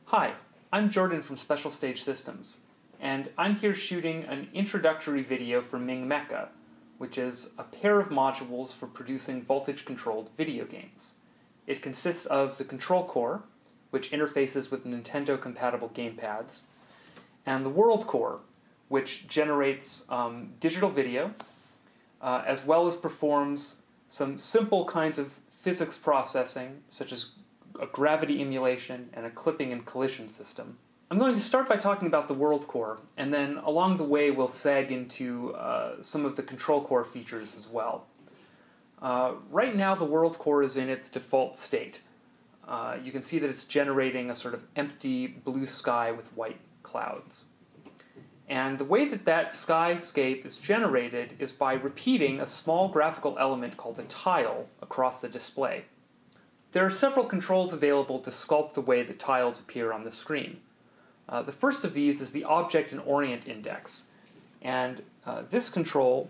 Hi, I'm Jordan from Special Stage Systems, and I'm here shooting an introductory video for MingMecha, which is a pair of modules for producing voltage-controlled video games. It consists of the control core, which interfaces with Nintendo-compatible gamepads, and the world core, which generates digital video, as well as performs some simple kinds of physics processing, such as a gravity emulation and a clipping and collision system. I'm going to start by talking about the world core, and then along the way we'll seg into some of the control core features as well. Right now the world core is in its default state. You can see that it's generating a sort of empty blue sky with white clouds. And the way that that skyscape is generated is by repeating a small graphical element called a tile across the display. There are several controls available to sculpt the way the tiles appear on the screen. The first of these is the Object and Orient Index, and this control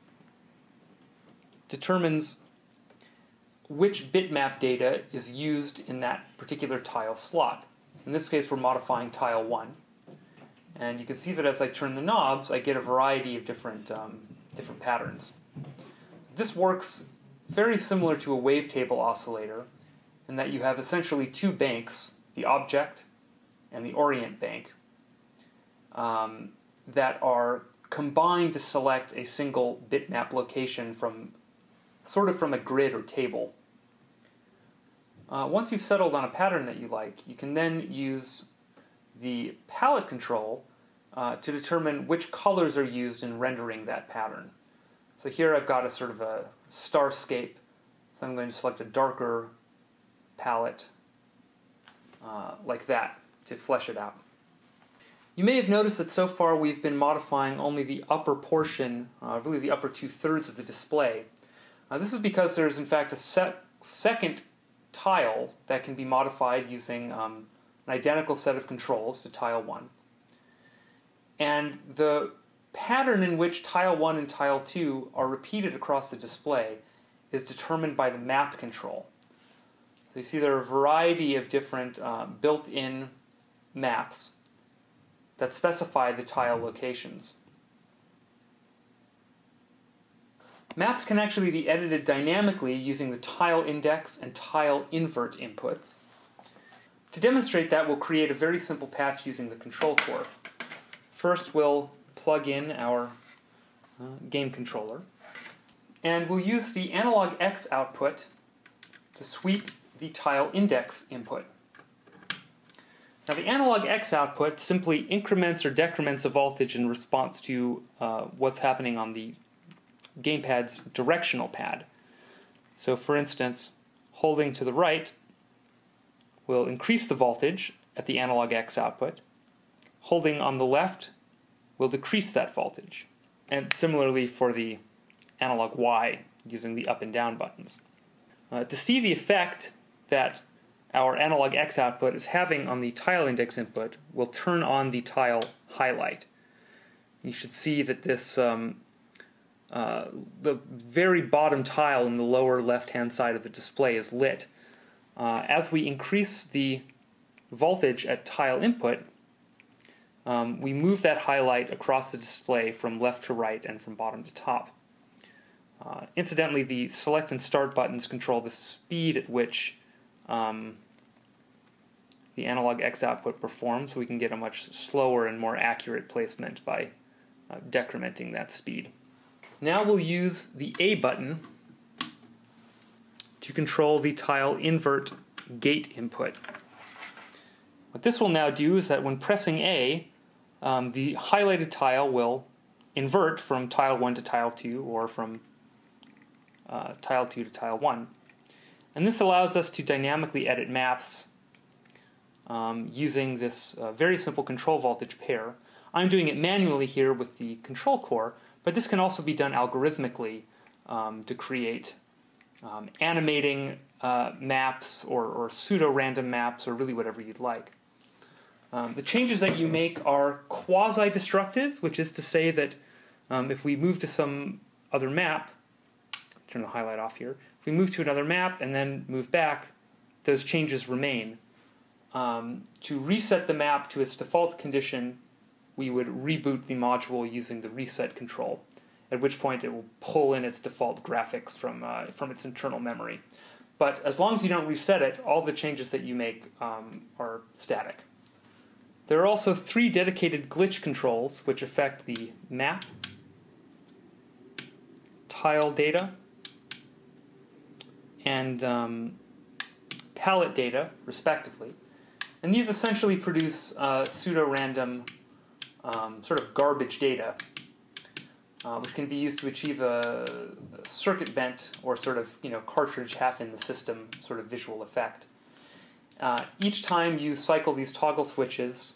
determines which bitmap data is used in that particular tile slot. In this case, we're modifying tile 1. And you can see that as I turn the knobs, I get a variety of different patterns. This works very similar to a wavetable oscillator, in that you have essentially two banks, the object and the orient bank, that are combined to select a single bitmap location from a grid or table. Once you've settled on a pattern that you like, you can then use the palette control to determine which colors are used in rendering that pattern. So here I've got a sort of a starscape, so I'm going to select a darker palette like that to flesh it out. You may have noticed that so far we've been modifying only the upper portion, really the upper 2/3 of the display. This is because there's in fact a second tile that can be modified using an identical set of controls to tile 1. And the pattern in which tile 1 and tile 2 are repeated across the display is determined by the map control. So you see there are a variety of different built-in maps that specify the tile locations. Maps can actually be edited dynamically using the tile index and tile invert inputs. To demonstrate that, we'll create a very simple patch using the control core. First, we'll plug in our game controller, and we'll use the analog X output to sweep the tile index input. Now the analog X output simply increments or decrements a voltage in response to what's happening on the gamepad's directional pad. So for instance, holding to the right will increase the voltage at the analog X output. Holding on the left will decrease that voltage. And similarly for the analog Y, using the up and down buttons. To see the effect that our analog X output is having on the tile index input, we'll turn on the tile highlight. You should see that this, the very bottom tile in the lower left-hand side of the display is lit. As we increase the voltage at tile input, we move that highlight across the display from left to right and from bottom to top. Incidentally, the select and start buttons control the speed at which the analog X output performs, so we can get a much slower and more accurate placement by decrementing that speed. Now we'll use the A button to control the tile invert gate input. What this will now do is that when pressing A, the highlighted tile will invert from tile 1 to tile 2, or from tile 2 to tile 1. And this allows us to dynamically edit maps using this very simple control voltage pair. I'm doing it manually here with the control core, but this can also be done algorithmically to create animating maps or pseudo-random maps, or really whatever you'd like. The changes that you make are quasi-destructive, which is to say that if we move to some other map, turn the highlight off here, if we move to another map and then move back, those changes remain. To reset the map to its default condition, we would reboot the module using the reset control, at which point it will pull in its default graphics from its internal memory. But as long as you don't reset it, all the changes that you make are static. There are also 3 dedicated glitch controls which affect the map, tile data, and palette data, respectively. And these essentially produce pseudo-random sort of garbage data, which can be used to achieve a circuit bent or sort of cartridge half in the system sort of visual effect. Each time you cycle these toggle switches,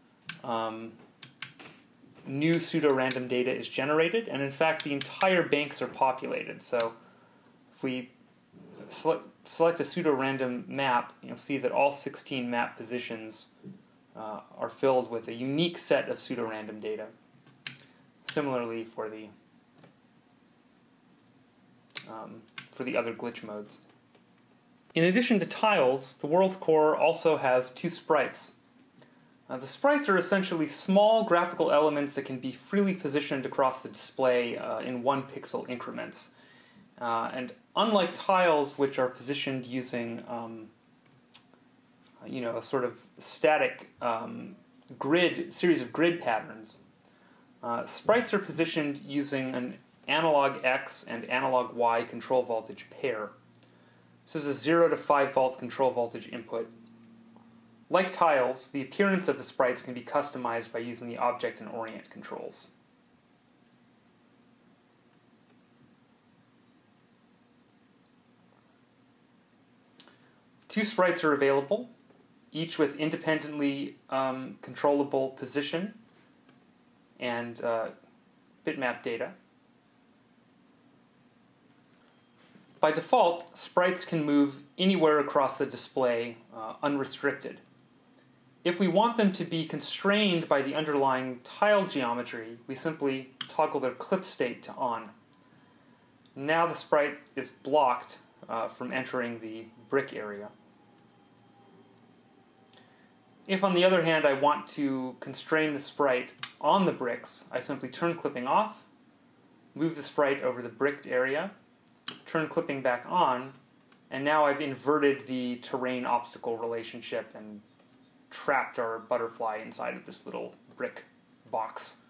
new pseudo-random data is generated, and in fact the entire banks are populated. So if we select a pseudo-random map, you'll see that all 16 map positions are filled with a unique set of pseudo-random data. Similarly for the other glitch modes. In addition to tiles, the world core also has 2 sprites. The sprites are essentially small graphical elements that can be freely positioned across the display in 1 pixel increments. And unlike tiles, which are positioned using a sort of static series of grid patterns, sprites are positioned using an analog X and analog Y control voltage pair. So this is a 0 to 5 volts control voltage input. Like tiles, the appearance of the sprites can be customized by using the object and orient controls. Two sprites are available, each with independently controllable position and bitmap data. By default, sprites can move anywhere across the display unrestricted. If we want them to be constrained by the underlying tile geometry, we simply toggle their clip state to on. Now the sprite is blocked from entering the brick area. If, on the other hand, I want to constrain the sprite on the bricks, I simply turn clipping off, move the sprite over the bricked area, turn clipping back on, and now I've inverted the terrain obstacle relationship and trapped our butterfly inside of this little brick box.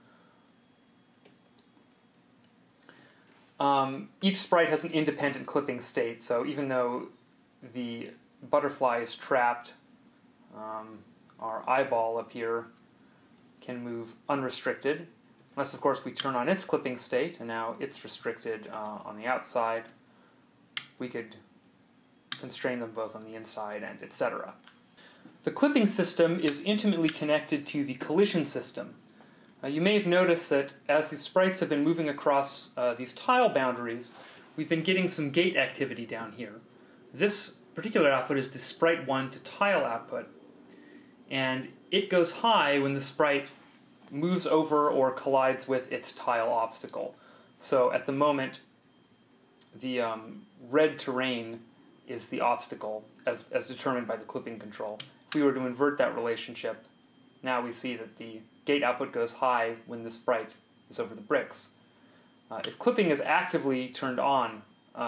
Each sprite has an independent clipping state, so even though the butterfly is trapped, our eyeball up here can move unrestricted, unless of course we turn on its clipping state, and now it's restricted on the outside. We could constrain them both on the inside and etc. The clipping system is intimately connected to the collision system. You may have noticed that as the sprites have been moving across these tile boundaries, we've been getting some gate activity down here. This particular output is the sprite 1 to tile output, and it goes high when the sprite moves over or collides with its tile obstacle. So at the moment, the red terrain is the obstacle as determined by the clipping control. If we were to invert that relationship, now we see that the gate output goes high when the sprite is over the bricks. If clipping is actively turned on,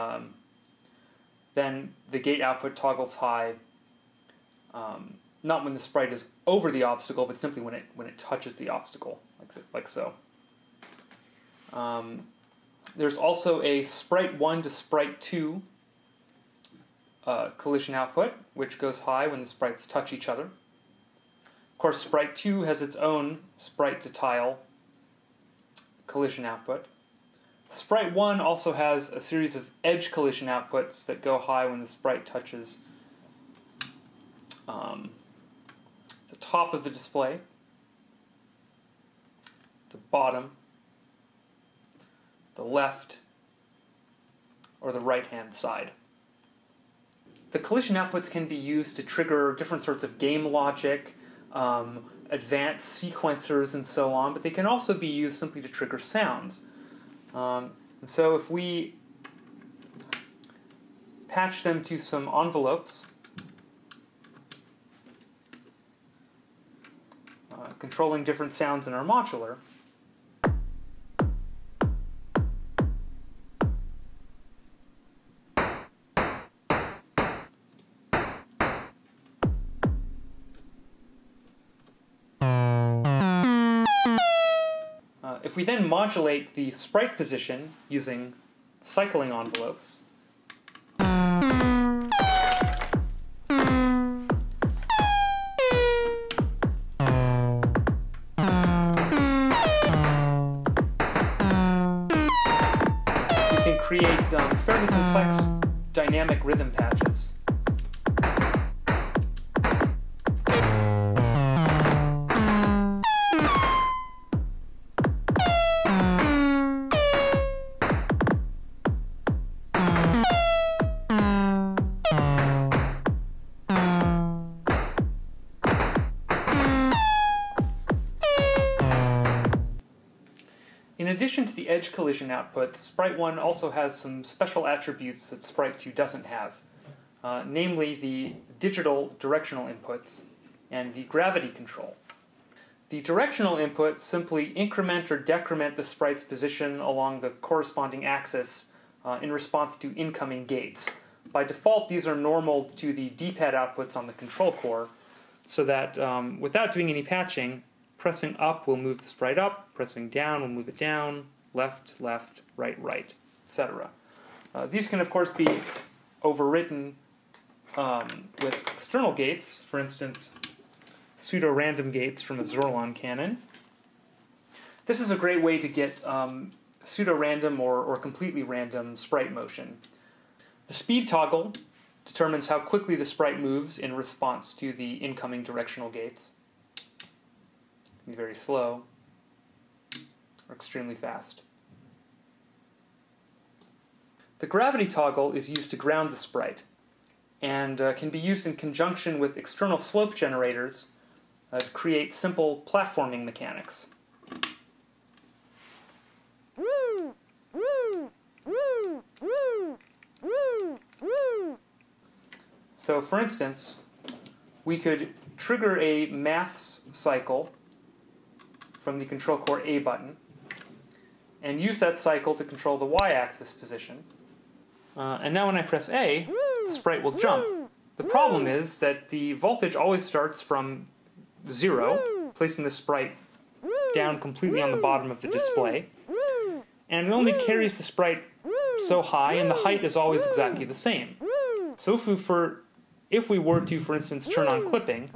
then the gate output toggles high, not when the sprite is over the obstacle, but simply when it touches the obstacle, like so. There's also a sprite 1 to sprite 2 collision output, which goes high when the sprites touch each other. Of course, sprite 2 has its own sprite to tile collision output. Sprite 1 also has a series of edge collision outputs that go high when the sprite touches the top of the display, the bottom, the left, or the right-hand side. The collision outputs can be used to trigger different sorts of game logic, advanced sequencers, and so on, but they can also be used simply to trigger sounds. And so if we patch them to some envelopes, controlling different sounds in our modular. If we then modulate the sprite position using cycling envelopes, we can create fairly complex dynamic rhythm patches. In addition to the edge collision output, Sprite 1 also has some special attributes that Sprite 2 doesn't have, namely the digital directional inputs and the gravity control. The directional inputs simply increment or decrement the sprite's position along the corresponding axis in response to incoming gates. By default, these are normal to the D-pad outputs on the control core, so that without doing any patching, pressing up will move the sprite up, pressing down will move it down, left, left, right, right, etc. These can, of course, be overwritten with external gates, for instance, pseudo-random gates from a Zorlon cannon. This is a great way to get pseudo-random or completely random sprite motion. The speed toggle determines how quickly the sprite moves in response to the incoming directional gates. It can be very slow or extremely fast. The gravity toggle is used to ground the sprite and can be used in conjunction with external slope generators to create simple platforming mechanics. So, for instance, we could trigger a maths cycle from the control core A button and use that cycle to control the y-axis position. And now when I press A, the sprite will jump. The problem is that the voltage always starts from 0, placing the sprite down completely on the bottom of the display, and it only carries the sprite so high, and the height is always exactly the same. So if we were to, for instance, turn on clipping,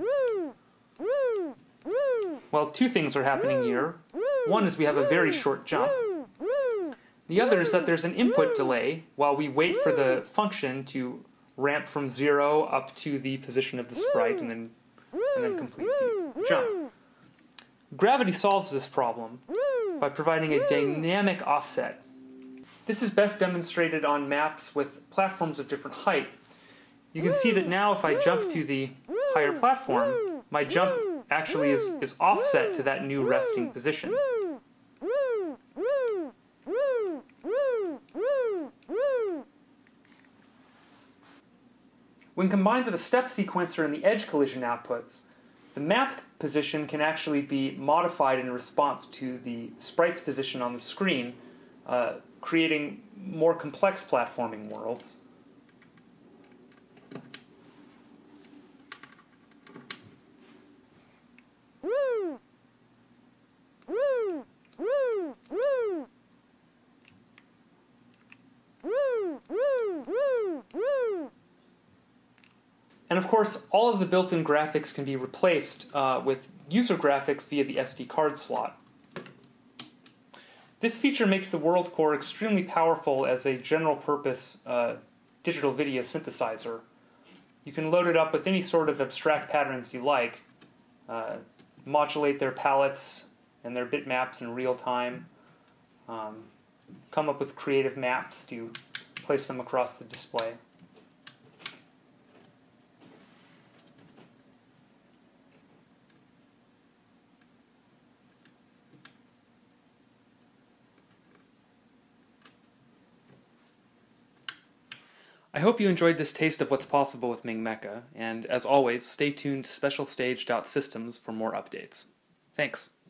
well, two things are happening here. One is we have a very short jump. The other is that there's an input delay while we wait for the function to ramp from 0 up to the position of the sprite and then complete the jump. Gravity solves this problem by providing a dynamic offset. This is best demonstrated on maps with platforms of different height. You can see that now if I jump to the higher platform, my jump actually is offset to that new resting position. When combined with a step sequencer and the edge collision outputs, the map position can actually be modified in response to the sprite's position on the screen, creating more complex platforming worlds. And of course, all of the built-in graphics can be replaced with user graphics via the SD card slot. This feature makes the World Core extremely powerful as a general-purpose digital video synthesizer. You can load it up with any sort of abstract patterns you like, modulate their palettes and their bitmaps in real time, come up with creative maps to place them across the display. I hope you enjoyed this taste of what's possible with MingMecha, and as always, stay tuned to specialstage.systems for more updates. Thanks.